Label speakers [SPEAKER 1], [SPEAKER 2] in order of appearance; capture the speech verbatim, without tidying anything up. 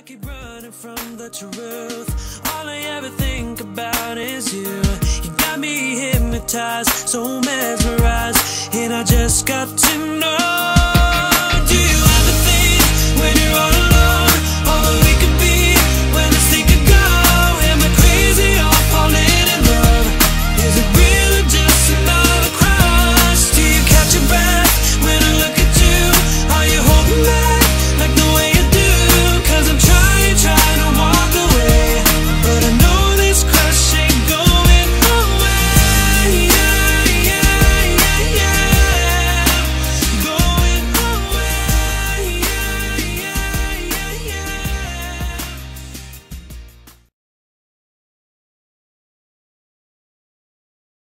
[SPEAKER 1] I keep running from the truth. All I ever think about is you. You got me hypnotized, so mesmerized, and I just got to know